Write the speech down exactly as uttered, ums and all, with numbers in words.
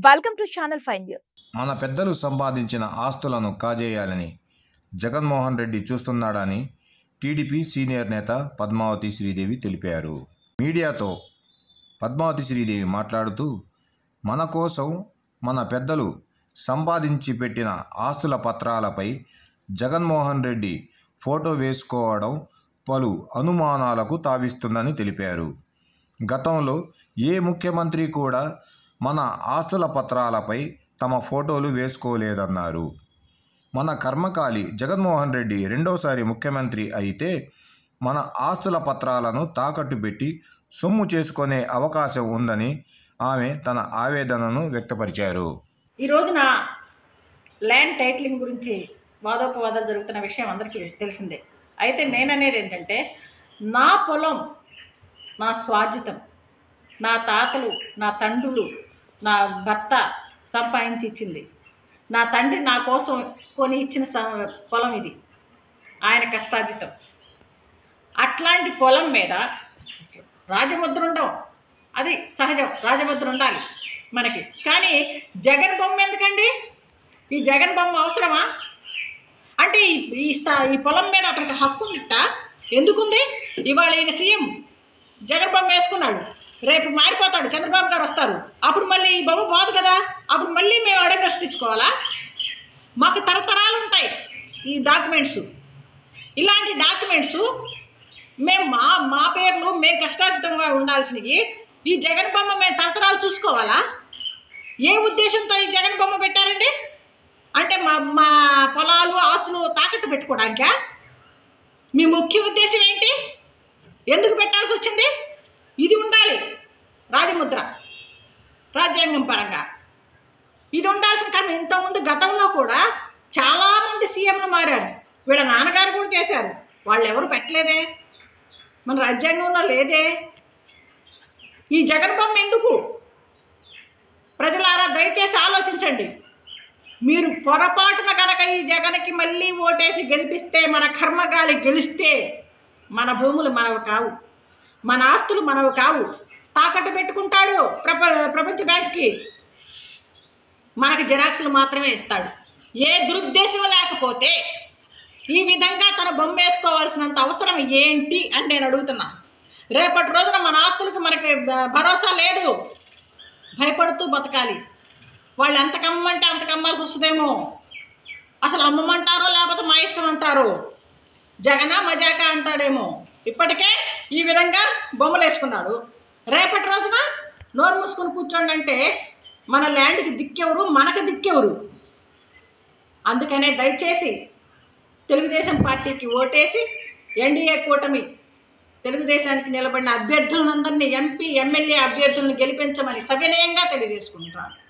Welcome to channel five news. మన పెద్దలు సంపాదించిన ఆస్తులను కాజేయాలని జగన్మోహన్ రెడ్డి చూస్తున్నాడని టీడీపీ సీనియర్ నేత పద్మావతి శ్రీదేవి తెలిపారు. మీడియాతో పద్మావతి శ్రీదేవి మాట్లాడుతూ, మన కోసం మన పెద్దలు సంపాదించి పెట్టిన ఆస్తుల పత్రాలపై జగన్మోహన్ రెడ్డి ఫోటో వేసుకోవడం పలు అనుమానాలకు తావిస్తుందని తెలిపారు. గతంలో ఏ ముఖ్యమంత్రి కూడా మన ఆస్తుల పత్రాలపై తమ ఫోటోలు వేసుకోలేదన్నారు. మన కర్మకాలి జగన్మోహన్ రెడ్డి రెండోసారి ముఖ్యమంత్రి అయితే మన ఆస్తుల పత్రాలను తాకట్టు పెట్టి సొమ్ము చేసుకునే అవకాశం ఉందని ఆమె తన ఆవేదనను వ్యక్తపరిచారు. ఈ రోజున ల్యాండ్ టైటిలింగ్ గురించి వాదోపవాదాలు జరుగుతున్న విషయం అందరికీ తెలిసిందే. అయితే నేననేది ఏంటంటే, నా పొలం నా స్వార్జితం, నా తాతలు నా తండ్రులు నా భర్త సంపాదించి ఇచ్చింది, నా తండ్రి నా కోసం కొని ఇచ్చిన పొలం ఇది, ఆయన కష్టార్జితం. అట్లాంటి పొలం మీద రాజముద్ర ఉండవు, అది సహజం, రాజముద్ర ఉండాలి మనకి. కానీ జగన్ బొమ్మ ఎందుకండి? ఈ జగన్ బొమ్మ అవసరమా? అంటే ఈ స్థా ఈ పొలం మీద అతనికి హక్కు ఉంట ఎందుకుంది? ఇవాళ ఈయన సీఎం జగన్ బొమ్మ వేసుకున్నాడు, రేపు మారిపోతాడు, చంద్రబాబు గారు వస్తారు, అప్పుడు మళ్ళీ ఈ బొమ్మ పోదు కదా, అప్పుడు మళ్ళీ మేము అడగస్ తీసుకోవాలా? మాకు తరతరాలు ఉంటాయి ఈ డాక్యుమెంట్స్. ఇలాంటి డాక్యుమెంట్స్ మేము మా మా పేర్లు మేము కష్టార్జితంగా ఉండాల్సినవి ఈ జగన్ బొమ్మ మేము తరతరాలు చూసుకోవాలా? ఏ ఉద్దేశంతో ఈ జగన్ బొమ్మ పెట్టారండి? అంటే మా మా పొలాలు ఆస్తులు తాకట్టు పెట్టుకోవడానికా? మీ ముఖ్య ఉద్దేశం ఏంటి? ఎందుకు పెట్టాల్సి వచ్చింది? ఇది ఉండాలి రాజముద్ర, రాజ్యాంగం పరంగా ఇది ఉండాల్సిన కారణం. ఇంతకుముందు గతంలో కూడా చాలామంది సీఎంలు మారారు, వీళ్ళ నాన్నగారు కూడా చేశారు, వాళ్ళు ఎవరు పెట్టలేదే, మన రాజ్యాంగంలో లేదే. ఈ జగన్ బొమ్మ ఎందుకు? ప్రజలారా దయచేసి ఆలోచించండి. మీరు పొరపాటున కనుక ఈ జగన్కి మళ్ళీ ఓటేసి గెలిపిస్తే, మన కర్మగాలి గెలిస్తే మన భూములు మనవి కావు, మన ఆస్తులు మనవి కావు, తాకట్టు పెట్టుకుంటాడు ప్రప ప్రపంచ బ్యాంక్కి, మనకి జిరాక్స్లు మాత్రమే ఇస్తాడు. ఏ దురుద్దేశం లేకపోతే ఈ విధంగా తన బొమ్మ వేసుకోవాల్సినంత అవసరం ఏంటి అని నేను అడుగుతున్నా. రేపటి రోజున మన ఆస్తులకి మనకి భరోసా లేదు, భయపడుతూ బతకాలి. వాళ్ళు ఎంత కమ్మంటే అంత కమ్మాల్సి వస్తుందేమో, అసలు అమ్మమంటారో లేకపోతే మా ఇష్టం అంటారు, జగనా మజాకా అంటాడేమో. ఇప్పటికే ఈ విధంగా బొమ్మలు వేసుకున్నాడు, రేపటి రోజున నోరు మూసుకొని కూర్చోండి అంటే మన ల్యాండ్కి దిక్కెవరు, మనకు దిక్కెవరు? అందుకనే దయచేసి తెలుగుదేశం పార్టీకి ఓటేసి ఎన్డీఏ కూటమి తెలుగుదేశానికి నిలబడిన అభ్యర్థులందరినీ, ఎంపీ ఎమ్మెల్యే అభ్యర్థులను గెలిపించమని సవినయంగా తెలియజేసుకుంటున్నాను.